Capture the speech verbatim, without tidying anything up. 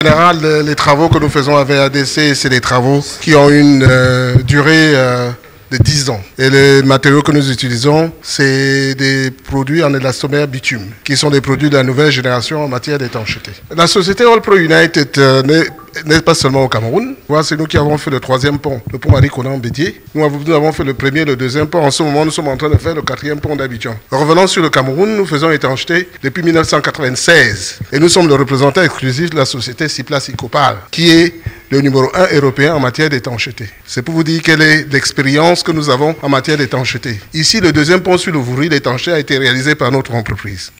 général, les travaux que nous faisons avec A D C, c'est des travaux qui ont une euh, durée euh, de dix ans. Et les matériaux que nous utilisons, c'est des produits en élastomère bitume, qui sont des produits de la nouvelle génération en matière d'étanchéité. La société All Pro United euh, n'est pas seulement au Cameroun. C'est nous qui avons fait le troisième pont, le pont Marie-Conan-Bédier. Nous avons fait le premier et le deuxième pont. En ce moment, nous sommes en train de faire le quatrième pont d'Abidjan. Revenons sur le Cameroun, nous faisons étanchéité depuis mille neuf cent quatre-vingt-seize. Et nous sommes le représentant exclusif de la société Ciplas Icopal, qui est le numéro un européen en matière d'étanchéité. C'est pour vous dire quelle est l'expérience que nous avons en matière d'étanchéité. Ici, le deuxième pont sur le Vouri, l'étanchéité a été réalisé par notre entreprise.